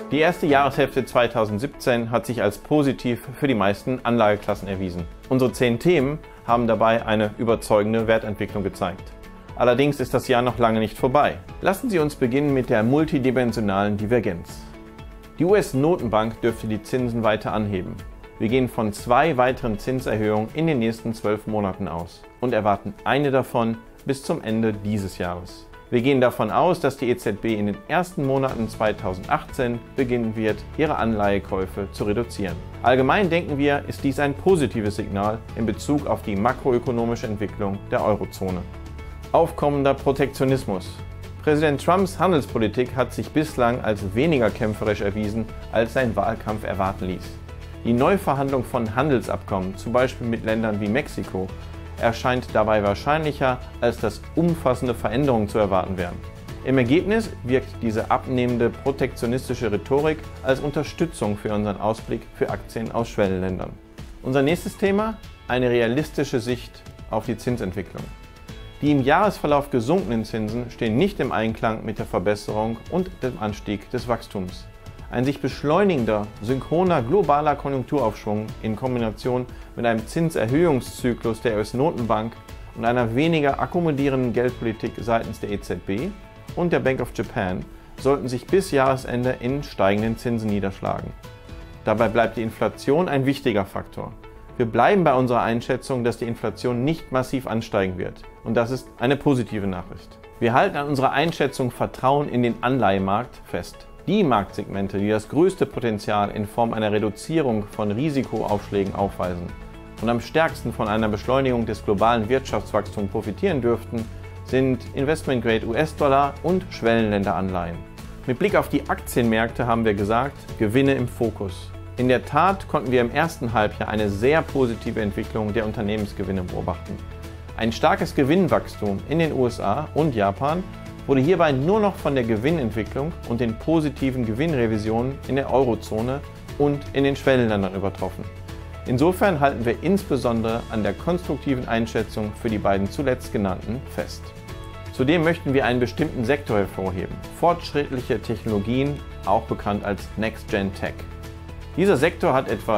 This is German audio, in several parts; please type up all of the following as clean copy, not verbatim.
Die erste Jahreshälfte 2017 hat sich als positiv für die meisten Anlageklassen erwiesen. Unsere 10 Themen haben dabei eine überzeugende Wertentwicklung gezeigt. Allerdings ist das Jahr noch lange nicht vorbei. Lassen Sie uns beginnen mit der multidimensionalen Divergenz. Die US-Notenbank dürfte die Zinsen weiter anheben. Wir gehen von 2 weiteren Zinserhöhungen in den nächsten 12 Monaten aus und erwarten eine davon bis zum Ende dieses Jahres. Wir gehen davon aus, dass die EZB in den ersten Monaten 2018 beginnen wird, ihre Anleihekäufe zu reduzieren. Allgemein denken wir, ist dies ein positives Signal in Bezug auf die makroökonomische Entwicklung der Eurozone. Aufkommender Protektionismus. Präsident Trumps Handelspolitik hat sich bislang als weniger kämpferisch erwiesen, als sein Wahlkampf erwarten ließ. Die Neuverhandlung von Handelsabkommen, zum Beispiel mit Ländern wie Mexiko, erscheint dabei wahrscheinlicher, als dass umfassende Veränderungen zu erwarten wären. Im Ergebnis wirkt diese abnehmende protektionistische Rhetorik als Unterstützung für unseren Ausblick für Aktien aus Schwellenländern. Unser nächstes Thema: eine realistische Sicht auf die Zinsentwicklung. Die im Jahresverlauf gesunkenen Zinsen stehen nicht im Einklang mit der Verbesserung und dem Anstieg des Wachstums. Ein sich beschleunigender, synchroner globaler Konjunkturaufschwung in Kombination mit einem Zinserhöhungszyklus der US-Notenbank und einer weniger akkommodierenden Geldpolitik seitens der EZB und der Bank of Japan sollten sich bis Jahresende in steigenden Zinsen niederschlagen. Dabei bleibt die Inflation ein wichtiger Faktor. Wir bleiben bei unserer Einschätzung, dass die Inflation nicht massiv ansteigen wird. Und das ist eine positive Nachricht. Wir halten an unserer Einschätzung Vertrauen in den Anleihemarkt fest. Die Marktsegmente, die das größte Potenzial in Form einer Reduzierung von Risikoaufschlägen aufweisen und am stärksten von einer Beschleunigung des globalen Wirtschaftswachstums profitieren dürften, sind Investment-Grade US-Dollar und Schwellenländeranleihen. Mit Blick auf die Aktienmärkte haben wir gesagt, Gewinne im Fokus. In der Tat konnten wir im ersten Halbjahr eine sehr positive Entwicklung der Unternehmensgewinne beobachten. Ein starkes Gewinnwachstum in den USA und Japan wurde hierbei nur noch von der Gewinnentwicklung und den positiven Gewinnrevisionen in der Eurozone und in den Schwellenländern übertroffen. Insofern halten wir insbesondere an der konstruktiven Einschätzung für die beiden zuletzt genannten fest. Zudem möchten wir einen bestimmten Sektor hervorheben: fortschrittliche Technologien, auch bekannt als Next Gen Tech. Dieser Sektor hat etwa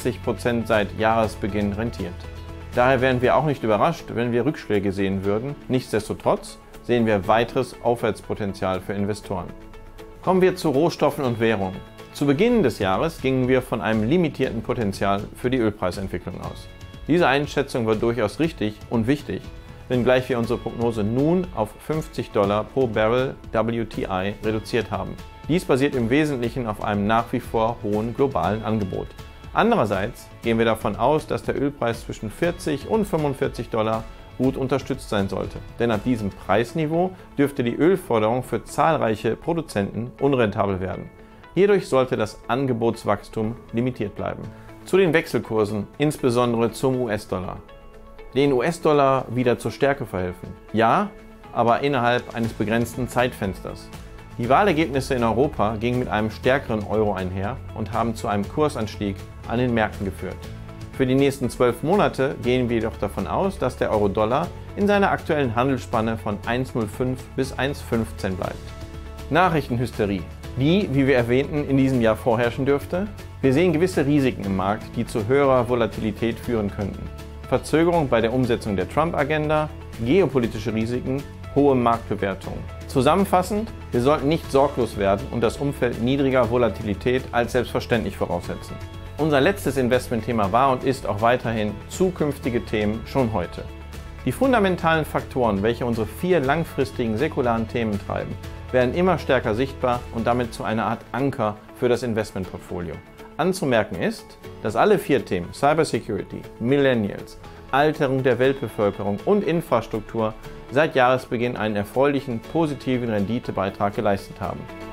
20% seit Jahresbeginn rentiert. Daher wären wir auch nicht überrascht, wenn wir Rückschläge sehen würden. Nichtsdestotrotz sehen wir weiteres Aufwärtspotenzial für Investoren. Kommen wir zu Rohstoffen und Währung. Zu Beginn des Jahres gingen wir von einem limitierten Potenzial für die Ölpreisentwicklung aus. Diese Einschätzung war durchaus richtig und wichtig, wenngleich wir unsere Prognose nun auf $50 pro Barrel WTI reduziert haben. Dies basiert im Wesentlichen auf einem nach wie vor hohen globalen Angebot. Andererseits gehen wir davon aus, dass der Ölpreis zwischen $40 und $45 gut unterstützt sein sollte, denn ab diesem Preisniveau dürfte die Ölförderung für zahlreiche Produzenten unrentabel werden. Hierdurch sollte das Angebotswachstum limitiert bleiben. Zu den Wechselkursen, insbesondere zum US-Dollar. Den US-Dollar wieder zur Stärke verhelfen? Ja, aber innerhalb eines begrenzten Zeitfensters. Die Wahlergebnisse in Europa gingen mit einem stärkeren Euro einher und haben zu einem Kursanstieg an den Märkten geführt. Für die nächsten 12 Monate gehen wir jedoch davon aus, dass der Euro-Dollar in seiner aktuellen Handelsspanne von 1,05 bis 1,15 bleibt. Nachrichtenhysterie, die, wie wir erwähnten, in diesem Jahr vorherrschen dürfte. Wir sehen gewisse Risiken im Markt, die zu höherer Volatilität führen könnten. Verzögerung bei der Umsetzung der Trump-Agenda, geopolitische Risiken, hohe Marktbewertungen. Zusammenfassend, wir sollten nicht sorglos werden und das Umfeld niedriger Volatilität als selbstverständlich voraussetzen. Unser letztes Investmentthema war und ist auch weiterhin zukünftige Themen schon heute. Die fundamentalen Faktoren, welche unsere 4 langfristigen säkularen Themen treiben, werden immer stärker sichtbar und damit zu einer Art Anker für das Investmentportfolio. Anzumerken ist, dass alle 4 Themen Cybersecurity, Millennials, Alterung der Weltbevölkerung und Infrastruktur seit Jahresbeginn einen erfreulichen positiven Renditebeitrag geleistet haben.